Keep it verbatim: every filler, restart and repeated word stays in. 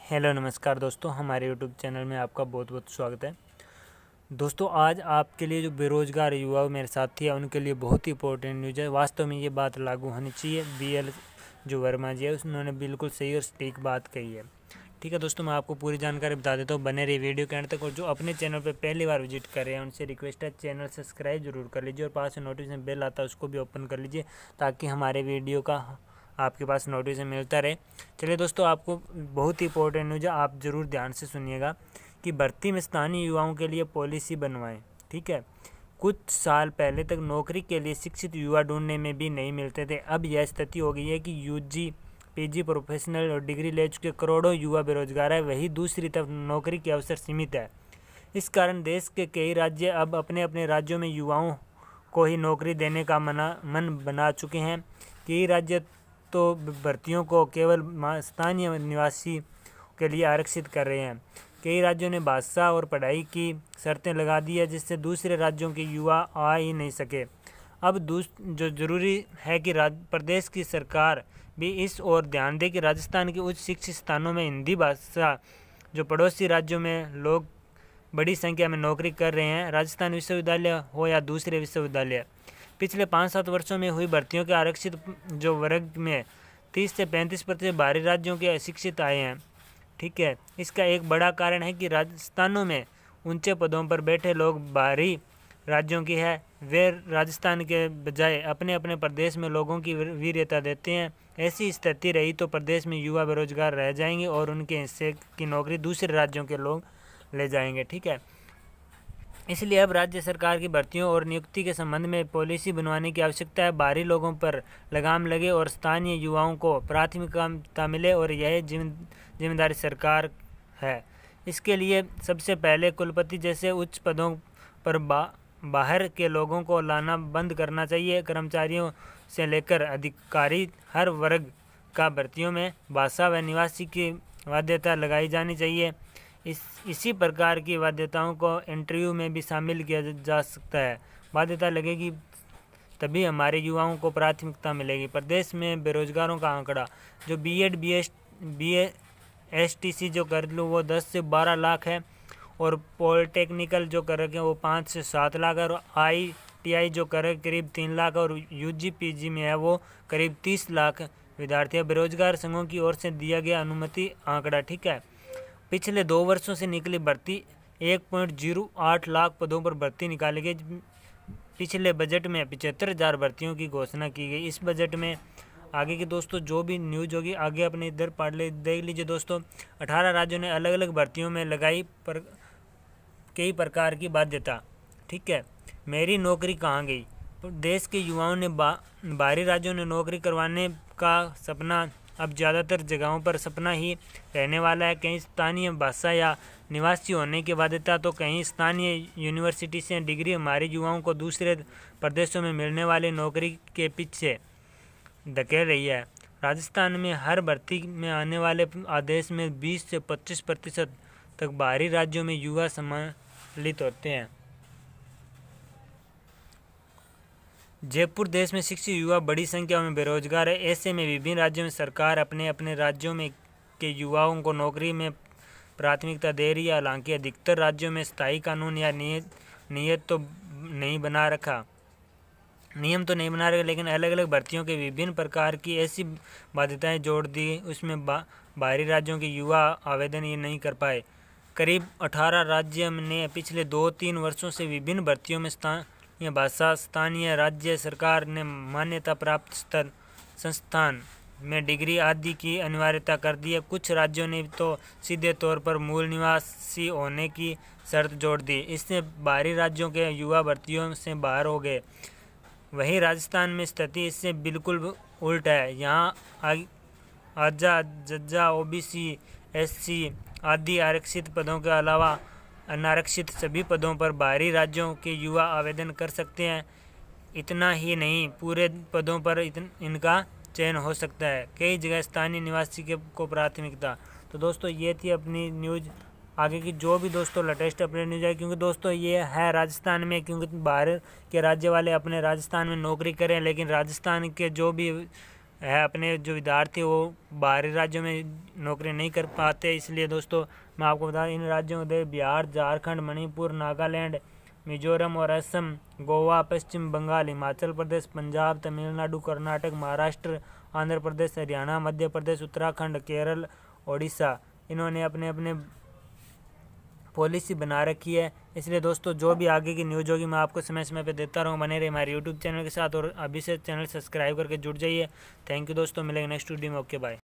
Hello नमस्कार दोस्तों, हमारे यूट्यूब चैनल में आपका बहुत बहुत स्वागत है। दोस्तों, आज आपके लिए जो बेरोज़गार युवा मेरे साथी हैं उनके लिए बहुत ही इंपॉर्टेंट न्यूज़ है। वास्तव में ये बात लागू होनी चाहिए। बीएल जो वर्मा जी है उन्होंने बिल्कुल सही और सटीक बात कही है। ठीक है दोस्तों, मैं आपको पूरी जानकारी बता देता हूँ, बने रही वीडियो के एंड तक। और जो अपने चैनल पर पहली बार विजिट कर रहे हैं उनसे रिक्वेस्ट है, चैनल सब्सक्राइब जरूर कर लीजिए और पास में नोटिफिकेशन बेल आता है उसको भी ओपन कर लीजिए, ताकि हमारे वीडियो का आपके पास नोटिफिकेशन मिलता रहे। चलिए दोस्तों, आपको बहुत ही इंपॉर्टेंट न्यूज़ है, आप ज़रूर ध्यान से सुनिएगा कि भर्ती में स्थानीय युवाओं के लिए पॉलिसी बनवाएं। ठीक है, कुछ साल पहले तक नौकरी के लिए शिक्षित युवा ढूंढने में भी नहीं मिलते थे। अब यह स्थिति हो गई है कि यूजी पीजी प्रोफेशनल और डिग्री ले चुके करोड़ों युवा बेरोजगार है, वही दूसरी तरफ नौकरी के अवसर सीमित है। इस कारण देश के कई राज्य अब अपने अपने राज्यों में युवाओं को ही नौकरी देने का मना मन बना चुके हैं। कई राज्य तो भर्तियों को केवल स्थानीय निवासी के लिए आरक्षित कर रहे हैं। कई राज्यों ने भाषा और पढ़ाई की शर्तें लगा दी है, जिससे दूसरे राज्यों के युवा आ ही नहीं सके। अब दूस जो ज़रूरी है कि प्रदेश की सरकार भी इस ओर ध्यान दे कि राजस्थान के उच्च शिक्षित स्थानों में हिंदी भाषा जो पड़ोसी राज्यों में लोग बड़ी संख्या में नौकरी कर रहे हैं, राजस्थान विश्वविद्यालय हो या दूसरे विश्वविद्यालय, पिछले पाँच सात वर्षों में हुई भर्तियों के आरक्षित जो वर्ग में तीस से पैंतीस प्रतिशत बाहरी राज्यों के शिक्षित आए हैं। ठीक है, इसका एक बड़ा कारण है कि राजस्थानों में ऊंचे पदों पर बैठे लोग बाहरी राज्यों की है। वे राजस्थान के बजाय अपने अपने प्रदेश में लोगों की वीरता देते हैं। ऐसी स्थिति रही तो प्रदेश में युवा बेरोजगार रह जाएंगे और उनके हिस्से की नौकरी दूसरे राज्यों के लोग ले जाएंगे। ठीक है, इसलिए अब राज्य सरकार की भर्तियों और नियुक्ति के संबंध में पॉलिसी बनवाने की आवश्यकता है। बाहरी लोगों पर लगाम लगे और स्थानीय युवाओं को प्राथमिकता मिले, और यह जिम्मेदारी सरकार है। इसके लिए सबसे पहले कुलपति जैसे उच्च पदों पर बा, बाहर के लोगों को लाना बंद करना चाहिए। कर्मचारियों से लेकर अधिकारी हर वर्ग का भर्तियों में भाषा व निवासी की बाध्यता लगाई जानी चाहिए। इस इसी प्रकार की बाध्यताओं को इंटरव्यू में भी शामिल किया जा सकता है। बाध्यता लगेगी तभी हमारे युवाओं को प्राथमिकता मिलेगी। प्रदेश में बेरोजगारों का आंकड़ा जो बीएड बीएस बीए एसटीसी जो कर लो वो दस से बारह लाख है, और पॉलिटेक्निकल जो कर रखे हैं वो पाँच से सात लाख है, और आईटीआई जो कर करीब तीन लाख, और यूजी पीजी में है वो करीब तीस लाख विद्यार्थी। बेरोजगार संघों की ओर से दिया गया अनुमति आंकड़ा। ठीक है, पिछले दो वर्षों से निकली भर्ती एक पॉइंट जीरो आठ लाख पदों पर भर्ती निकाली गई। पिछले बजट में पिछहत्तर हज़ार भर्तियों की घोषणा की गई। इस बजट में आगे की दोस्तों जो भी न्यूज़ होगी आगे अपने इधर पढ़ ले देख लीजिए दोस्तों। अठारह राज्यों ने अलग अलग भर्तियों में लगाई पर कई प्रकार की बाध्यता। ठीक है, मेरी नौकरी कहाँ गई। देश के युवाओं ने बा, बाहरी राज्यों ने नौकरी करवाने का सपना अब ज़्यादातर जगहों पर सपना ही रहने वाला है। कहीं स्थानीय भाषा या निवासी होने की बाध्यता, तो कहीं स्थानीय यूनिवर्सिटी से डिग्री हमारे युवाओं को दूसरे प्रदेशों में मिलने वाली नौकरी के पीछे धकेल रही है। राजस्थान में हर भर्ती में आने वाले आदेश में बीस से पच्चीस प्रतिशत तक बाहरी राज्यों में युवा सम्मिलित होते हैं। जयपुर देश में शिक्षित युवा बड़ी संख्या में बेरोजगार है। ऐसे में विभिन्न राज्यों में सरकार अपने अपने राज्यों में के युवाओं को नौकरी में प्राथमिकता दे रही है। हालांकि अधिकतर राज्यों में स्थायी कानून या नियत नियत तो नहीं बना रखा नियम तो नहीं बना रहे, लेकिन अलग अलग भर्तियों के विभिन्न प्रकार की ऐसी बाध्यताएं जोड़ दी, उसमें बा, बाहरी राज्यों के युवा आवेदन ये नहीं कर पाए। करीब अठारह राज्य ने पिछले दो तीन वर्षों से विभिन्न भर्तियों में स्थानीय भाषा स्थानीय राज्य सरकार ने मान्यता प्राप्त स्तर संस्थान में डिग्री आदि की अनिवार्यता कर दी है। कुछ राज्यों ने तो सीधे तौर पर मूल निवासी होने की शर्त जोड़ दी। इससे बाहरी राज्यों के युवा भर्तियों से बाहर हो गए। वहीं राजस्थान में स्थिति इससे बिल्कुल उल्ट है। यहाँ आजा जज्जा ओबीसी एससी आदि आरक्षित पदों के अलावा अनारक्षित सभी पदों पर बाहरी राज्यों के युवा आवेदन कर सकते हैं। इतना ही नहीं, पूरे पदों पर इतन, इनका चयन हो सकता है। कई जगह स्थानीय निवासी के को प्राथमिकता। तो दोस्तों ये थी अपनी न्यूज़। आगे की जो भी दोस्तों लेटेस्ट अपडेट न्यूज़ है, क्योंकि दोस्तों ये है राजस्थान में, क्योंकि बाहर के राज्य वाले अपने राजस्थान में नौकरी करें, लेकिन राजस्थान के जो भी है, अपने जो विद्यार्थी वो बाहरी राज्यों में नौकरी नहीं कर पाते। इसलिए दोस्तों मैं आपको बता, इन राज्यों में बिहार, झारखंड, मणिपुर, नागालैंड, मिजोरम और असम, गोवा, पश्चिम बंगाल, हिमाचल प्रदेश, पंजाब, तमिलनाडु, कर्नाटक, महाराष्ट्र, आंध्र प्रदेश, हरियाणा, मध्य प्रदेश, उत्तराखंड, केरल, ओडिशा, इन्होंने अपने अपने पॉलिसी बना रखी है। इसलिए दोस्तों जो भी आगे की न्यूज़ होगी मैं आपको समय समय पे देता रहूँ। बने रहे हमारे यूट्यूब चैनल के साथ और अभी से चैनल सब्सक्राइब करके जुड़ जाइए। थैंक यू दोस्तों, मिलेंगे नेक्स्ट वीडियो में। Okay bye.